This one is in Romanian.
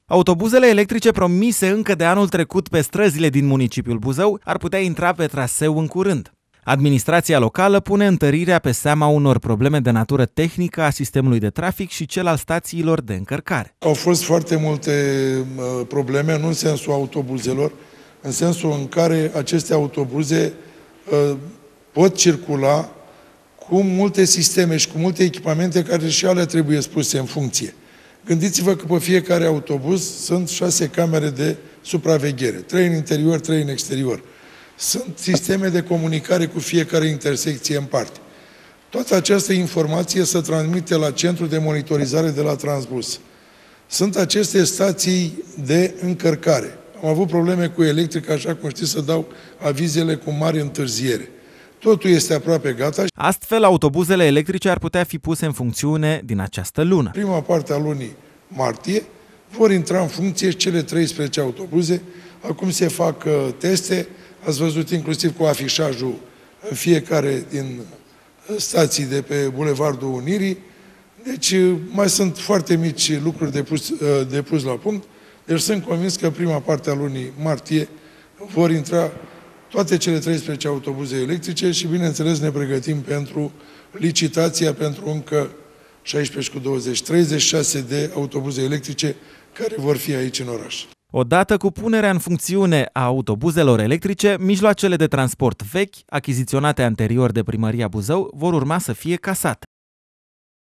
Autobuzele electrice promise încă de anul trecut pe străzile din municipiul Buzău ar putea intra pe traseu în curând. Administrația locală pune întărirea pe seama unor probleme de natură tehnică a sistemului de trafic și cel al stațiilor de încărcare. Au fost foarte multe probleme, nu în sensul autobuzelor, în sensul în care aceste autobuze pot circula cu multe sisteme și cu multe echipamente care și alea trebuie puse în funcție. Gândiți-vă că pe fiecare autobuz sunt 6 camere de supraveghere, 3 în interior, 3 în exterior. Sunt sisteme de comunicare cu fiecare intersecție în parte. Toată această informație se transmite la centrul de monitorizare de la Transbus. Sunt aceste stații de încărcare. Am avut probleme cu electric, așa cum știți, să dau avizele cu mare întârziere. Totul este aproape gata. Astfel, autobuzele electrice ar putea fi puse în funcțiune din această lună. Prima parte a lunii martie vor intra în funcție cele 13 autobuze. Acum se fac teste, ați văzut inclusiv cu afișajul în fiecare din stații de pe Bulevardul Unirii. Deci mai sunt foarte mici lucruri de pus la punct. Deci sunt convins că prima parte a lunii martie vor intra toate cele 13 autobuze electrice și, bineînțeles, ne pregătim pentru licitația pentru încă 36 de autobuze electrice care vor fi aici în oraș. Odată cu punerea în funcțiune a autobuzelor electrice, mijloacele de transport vechi, achiziționate anterior de Primăria Buzău, vor urma să fie casate.